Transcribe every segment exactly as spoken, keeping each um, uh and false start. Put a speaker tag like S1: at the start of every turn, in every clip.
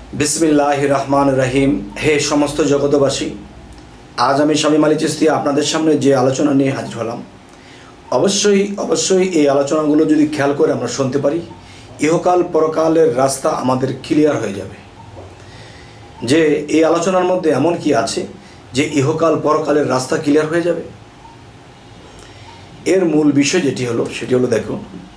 S1: बिस्मिल्लाहिर रहमानिर रहीम। हे समस्त जगतबासी, आज आमी शामीम आली चिश्ती आपनादेर सामने जे आलोचना निये हाजिर हलाम, अवश्यई अवश्यई এই আলোচনাগুলো যদি খেয়াল করে আমরা শুনতে পারি, ইহকাল পরকালের রাস্তা আমাদের ক্লিয়ার হয়ে যাবে। যে এই আলোচনার মধ্যে এমন কি আছে যে ইহকাল পরকালের রাস্তা ক্লিয়ার হয়ে যাবে? এর মূল বিষয় যেটি হলো সেটি হলো, দেখো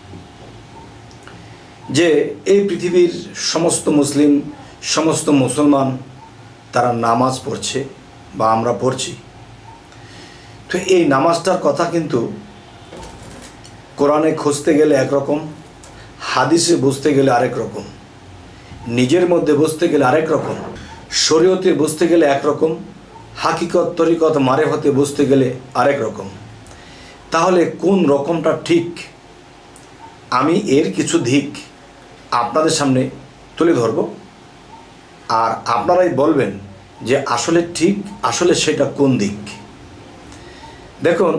S1: যে এই পৃথিবীর সমস্ত মুসলিম সমস্ত মুসলমান তারা নামাজ পড়ছে বা আমরা পড়ছি। তো এই নামাজটার কথা কিন্তু কোরআনে খুঁজতে গেলে একরকম, হাদিসে বুঝতে গেলে আরেক রকম, নিজের মধ্যে বুঝতে গেলে আরেক রকম, শরীয়তে বুঝতে গেলে একরকম, হাকিকত তরিকত মারেফতে বুঝতে গেলে আরেক রকম। তাহলে কোন রকমটা ঠিক? আমি এর কিছু দিক আপনাদের সামনে তুলে ধরব, আর আপনারাই বলবেন যে আসলে ঠিক, আসলে সেটা কোন দিক। দেখুন,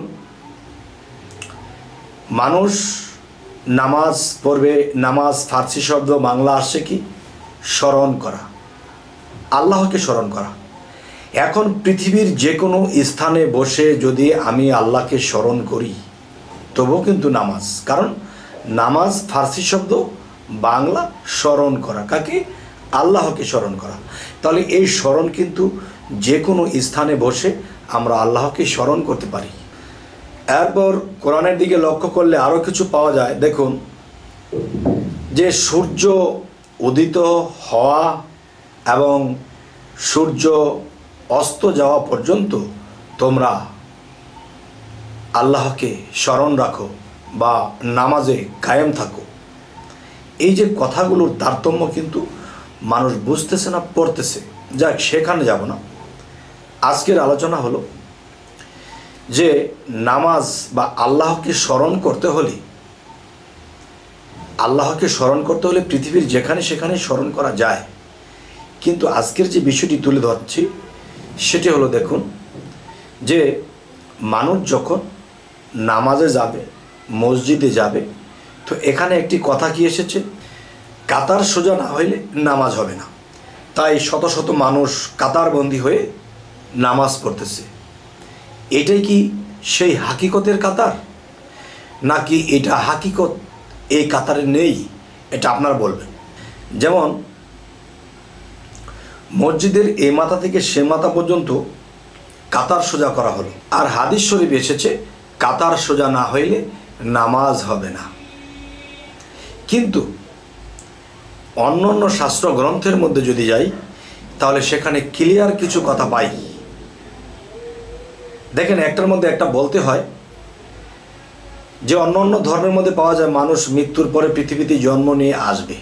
S1: মানুষ নামাজ পড়বে, নামাজ ফার্সি শব্দ, বাংলা আসছে কি? স্মরণ করা, আল্লাহকে স্মরণ করা। এখন পৃথিবীর যে কোনো স্থানে বসে যদি আমি আল্লাহকে স্মরণ করি তবুও কিন্তু নামাজ, কারণ নামাজ ফার্সি শব্দ, বাংলা স্মরণ করা। কাকে? আল্লাহকে স্মরণ করা। তাহলে এই স্মরণ কিন্তু যে কোনো স্থানে বসে আমরা আল্লাহকে স্মরণ করতে পারি। এরপর কোরআনের দিকে লক্ষ্য করলে আরও কিছু পাওয়া যায়। দেখুন, যে সূর্য উদিত হওয়া এবং সূর্য অস্ত যাওয়া পর্যন্ত তোমরা আল্লাহকে স্মরণ রাখো বা নামাজে কায়েম থাকো। এই যে কথাগুলোর তারতম্য কিন্তু মানুষ বুঝতেছে না, পড়তেছে। যাক, সেখানে যাব না। আজকের আলোচনা হলো যে নামাজ বা আল্লাহকে স্মরণ করতে হলে, আল্লাহকে স্মরণ করতে হলে পৃথিবীর যেখানে সেখানে স্মরণ করা যায়। কিন্তু আজকের যে বিষয়টি তুলে ধরছি সেটি হলো, দেখুন, যে মানুষ যখন নামাজে যাবে, মসজিদে যাবে, তো এখানে একটি কথা কি এসেছে? কাতার সোজা না হইলে নামাজ হবে না। তাই শত শত মানুষ কাতারবন্দি হয়ে নামাজ পড়তেছে। এটাই কি সেই হাকিকতের কাতার, নাকি এটা হাকিকত এই কাতারে নেই? এটা আপনারা বলবেন। যেমন মসজিদের এ মাথা থেকে সে মাথা পর্যন্ত কাতার সোজা করা হলো, আর হাদিস শরীফ এসেছে কাতার সোজা না হইলে নামাজ হবে না। কিন্তু অন্য অন্য শাস্ত্র গ্রন্থের মধ্যে যদি যাই তাহলে সেখানে ক্লিয়ার কিছু কথা পাই। দেখেন, একটার মধ্যে একটা বলতে হয় যে অন্য অন্য ধর্মের মধ্যে পাওয়া যায় মানুষ মৃত্যুর পরে পৃথিবীতে জন্ম নিয়ে আসবে,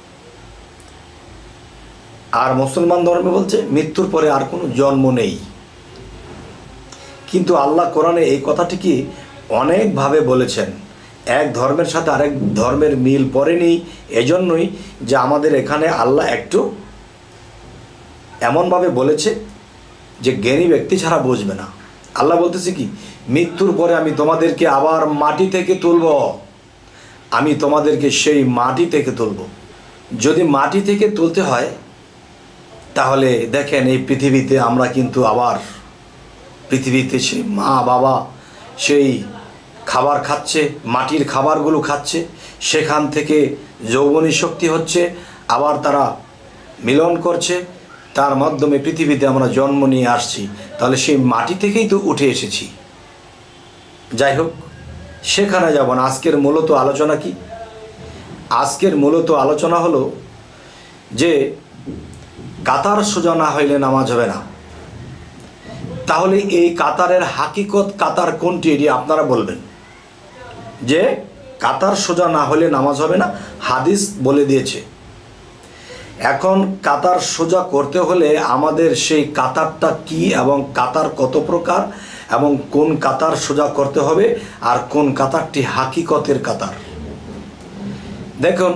S1: আর মুসলমান ধর্মে বলছে মৃত্যুর পরে আর কোনো জন্ম নেই। কিন্তু আল্লাহ কোরআনে এই কথাটিকে অনেকভাবে বলেছেন। এক ধর্মের সাথে আরেক ধর্মের মিল পড়েনি, এজন্যই যে আমাদের এখানে আল্লাহ একটু এমনভাবে বলেছে যে জ্ঞানী ব্যক্তি ছাড়া বুঝবে না। আল্লাহ বলতেছে কি? মৃত্যুর পরে আমি তোমাদেরকে আবার মাটি থেকে তুলব, আমি তোমাদেরকে সেই মাটি থেকে তুলব। যদি মাটি থেকে তুলতে হয় তাহলে দেখেন, এই পৃথিবীতে আমরা কিন্তু আবার পৃথিবীতে সেই মা বাবা সেই খাবার খাচ্ছে, মাটির খাবারগুলো খাচ্ছে, সেখান থেকে যৌবনী শক্তি হচ্ছে, আবার তারা মিলন করছে, তার মাধ্যমে পৃথিবীতে আমরা জন্ম নিয়ে আসছি। তাহলে সেই মাটি থেকেই তো উঠে এসেছি। যাই হোক, সেখানে যাব না। আজকের মূলত আলোচনা কি? আজকের মূলত আলোচনা হলো যে কাতার সোজা না হইলে নামাজ হবে না। তাহলে এই কাতারের হাকিকত কাতার কোনটি? এটি আপনারা বলবেন যে কাতার সোজা না হলে নামাজ হবে না, হাদিস বলে দিয়েছে। এখন কাতার সোজা করতে হলে আমাদের সেই কাতারটা কি এবং কাতার কত প্রকার এবং কোন কাতার সোজা করতে হবে আর কোন কাতারটি হাকিকতের কাতার। দেখুন,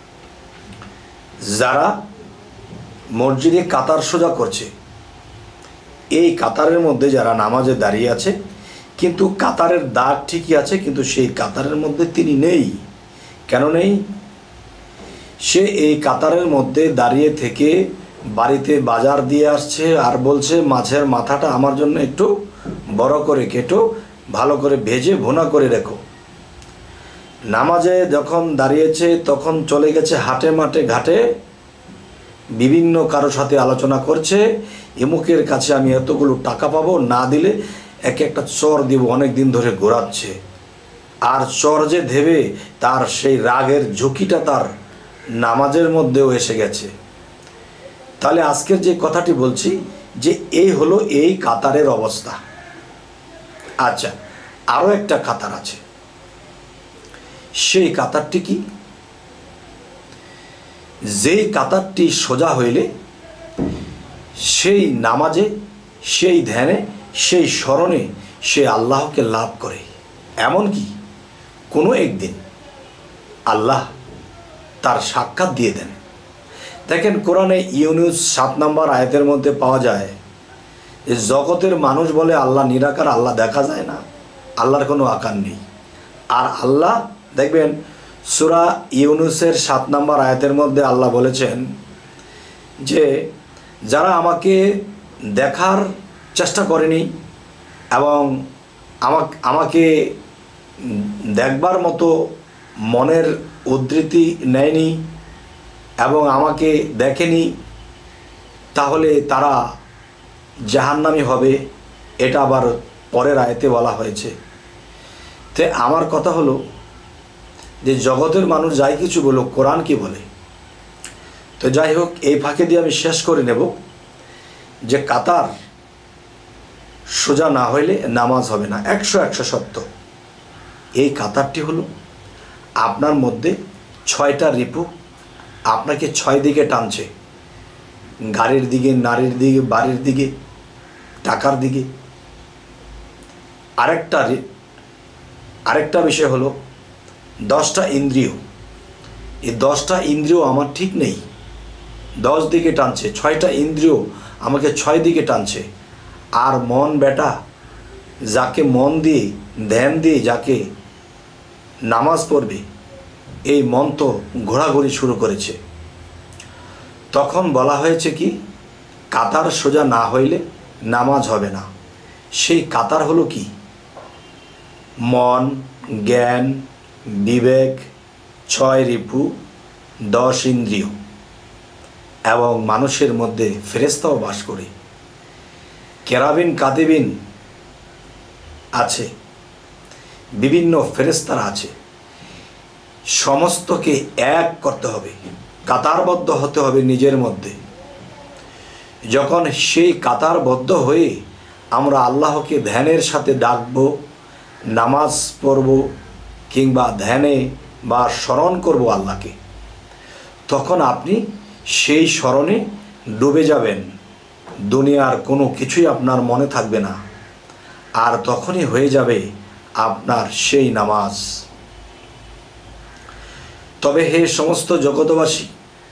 S1: যারা মসজিদে কাতার সোজা করছে, এই কাতারের মধ্যে যারা নামাজে দাঁড়িয়ে আছে, কিন্তু কাতারের দাগ ঠিকই আছে, কিন্তু সেই কাতারের মধ্যে তিনি নেই। কেন নেই? সে এই কাতারের মধ্যে দাঁড়িয়ে থেকে বাড়িতে বাজার দিয়ে আসছে আর বলছে মাছের মাথাটা আমার জন্য একটু বড় করে কেটো, ভালো করে ভেজে ভুনা করে রেখো। নামাজে যখন দাঁড়িয়েছে তখন চলে গেছে হাটে মাঠে ঘাটে, বিভিন্ন কারো সাথে আলোচনা করছে, এমুকের কাছে আমি এতগুলো টাকা পাবো, না দিলে একে একটা চর দিব, অনেক দিন ধরে ঘোরাচ্ছে। আর চর যে দেবে তার সেই রাগের ঝুঁকিটা তার নামাজের মধ্যেও এসে গেছে। তাহলে আজকের যে কথাটি বলছি যে এই হলো এই কাতারের অবস্থা। আচ্ছা, আরও একটা কাতার আছে, সেই কাতারটি কি? যেই কাতারটি সোজা হইলে সেই নামাজে, সেই ধ্যানে, সেই স্মরণে সে আল্লাহকে লাভ করে। এমনকি কোনো একদিন আল্লাহ তার সাক্ষাৎ দিয়ে দেন। দেখেন, কোরআনে ইউনুস সাত নম্বর আয়াতের মধ্যে পাওয়া যায় যে জগতের মানুষ বলে আল্লাহ নিরাকার, আল্লাহ দেখা যায় না, আল্লাহর কোনো আকার নেই। আর আল্লাহ দেখবেন সূরা ইউনুসের সাত নম্বর আয়াতের মধ্যে আল্লাহ বলেছেন যে যারা আমাকে দেখার চেষ্টা করেনি এবং আমাকে আমাকে দেখবার মতো মনের উদ্ধৃতি নেয়নি এবং আমাকে দেখেনি, তাহলে তারা জাহান্নামী হবে। এটা আবার পরের আয়াতে বলা হয়েছে। তে আমার কথা হলো যে জগতের মানুষ যাই কিছু বলো, কোরআন কি বলে? তো যাই হোক, এই ফাঁকে দিয়ে আমি শেষ করে নেব যে কাতার সোজা না হইলে নামাজ হবে না। একশো একশো সত্য। এই কাতারটি হলো আপনার মধ্যে ছয়টা রিপু আপনাকে ছয় দিকে টানছে, গাড়ির দিকে, নারীর দিকে, বাড়ির দিকে, টাকার দিকে। আরেকটা আরেকটা বিষয় হলো দশটা ইন্দ্রিয়। এই দশটা ইন্দ্রিয় আমার ঠিক নেই, দশ দিকে টানছে। ছয়টা ইন্দ্রিয় আমাকে ছয় দিকে টানছে। আর মন বেটা, যাকে মন দিয়ে ধ্যান দিয়ে যাকে নামাজ পড়বে, এই মন তো ঘোরাঘুরি শুরু করেছে। তখন বলা হয়েছে কি, কাতার সোজা না হইলে নামাজ হবে না। সেই কাতার হলো কি? মন, জ্ঞান, বিবেক, ছয় রিপু, দশ ইন্দ্রিয় এবং মানুষের মধ্যে ফেরেশতাও বাস করে। কেরাবিন কাতিবিন আছে, বিভিন্ন ফেরেশতারা আছে। সমস্তকে এক করতে হবে, কাতারবদ্ধ হতে হবে নিজের মধ্যে। যখন সেই কাতারবদ্ধ হয়ে আমরা আল্লাহকে ধ্যানের সাথে ডাকব, নামাজ পড়ব কিংবা ধ্যানে বা স্মরণ করব আল্লাহকে, তখন আপনি সেই স্মরণে ডুবে যাবেন। দুনিয়ার কোনো কিছুই আপনার মনে থাকবে না। আর তখনই হয়ে যাবে আপনার সেই নামাজ। তবে হে সমস্ত জগতবাসী,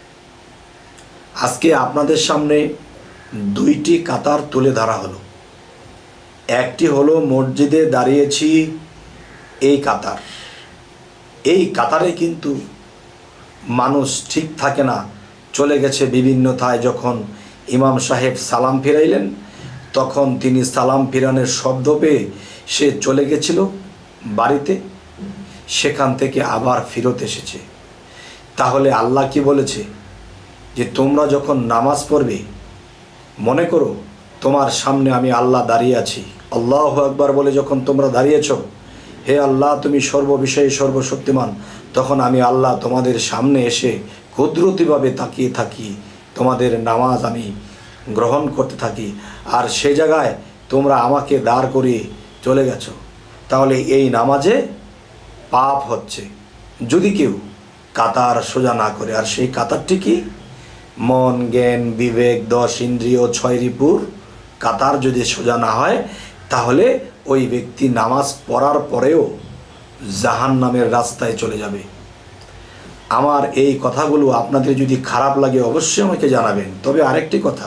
S1: আজকে আপনাদের সামনে দুইটি কাতার তুলে ধরা হলো। একটি হলো মসজিদে দাঁড়িয়েছি এই কাতার। এই কাতারে কিন্তু মানুষ ঠিক থাকে না, চলে গেছে বিভিন্নতায়। যখন ইমাম সাহেব সালাম ফিরাইলেন, তখন তিনি সালাম ফিরানোর শব্দ পেয়ে সে চলে গেছিল বাড়িতে, সেখান থেকে আবার ফিরত এসেছে। তাহলে আল্লাহ কি বলেছে যে তোমরা যখন নামাজ পড়বে, মনে করো তোমার সামনে আমি আল্লাহ দাঁড়িয়ে আছি। আল্লাহু আকবার বলে যখন তোমরা দাঁড়িয়েছ, হে আল্লাহ তুমি সর্ববিষয়ে সর্বশক্তিমান, তখন আমি আল্লাহ তোমাদের সামনে এসে কুদরতিভাবে তাকিয়ে থাকি, তোমাদের নামাজ আমি গ্রহণ করতে থাকি। আর সে জায়গায় তোমরা আমাকে দাঁড় করিয়ে চলে গেছো। তাহলে এই নামাজে পাপ হচ্ছে যদি কেউ কাতার সোজা না করে। আর সেই কাতারটি কি? মন, জ্ঞান, বিবেক, দশ ইন্দ্রিয়, ছয় রিপুর কাতার যদি সোজা না হয়, তাহলে ওই ব্যক্তি নামাজ পড়ার পরেও জাহান্নামের রাস্তায় চলে যাবে। আমার এই কথাগুলো আপনাদের যদি খারাপ লাগে অবশ্যই আমাকে জানাবেন। তবে আরেকটি কথা,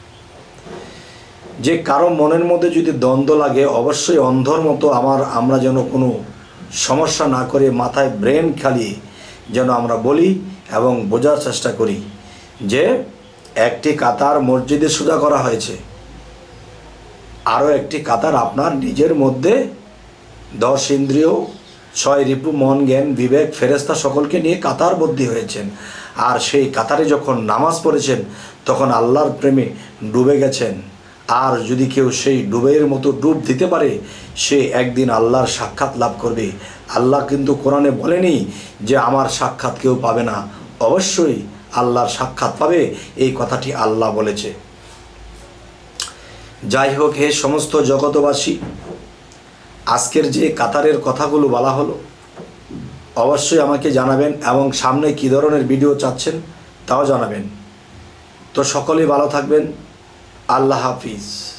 S1: যে কারো মনের মধ্যে যদি দ্বন্দ্ব লাগে, অবশ্যই অন্ধর মতো আমার আমরা যেন কোনো সমস্যা না করে মাথায় ব্রেন খালিয়ে যেন আমরা বলি এবং বোঝার চেষ্টা করি যে একটি কাতার মসজিদে সোজা করা হয়েছে, আরও একটি কাতার আপনার নিজের মধ্যে দশ ইন্দ্রিয়, ছয় রিপু, মন, জ্ঞান, বিবেক, ফেরেস্তা সকলকে নিয়ে কাতারবদ্ধ হয়েছেন। আর সেই কাতারে যখন নামাজ পড়েছেন তখন আল্লাহর প্রেমে ডুবে গেছেন। আর যদি কেউ সেই ডুবের মতো ডুব দিতে পারে সে একদিন আল্লাহর সাক্ষাৎ লাভ করবে। আল্লাহ কিন্তু কোরআনে বলেনি যে আমার সাক্ষাৎ কেউ পাবে না, অবশ্যই আল্লাহর সাক্ষাৎ পাবে, এই কথাটি আল্লাহ বলেছে। যাই হোক, হে সমস্ত জগতবাসী, আজকের যে কাতারের কথাগুলো বলা হলো অবশ্যই আমাকে জানাবেন, এবং সামনে কী ধরনের ভিডিও চাচ্ছেন তাও জানাবেন। তো সকলেই ভালো থাকবেন। আল্লাহ হাফিজ।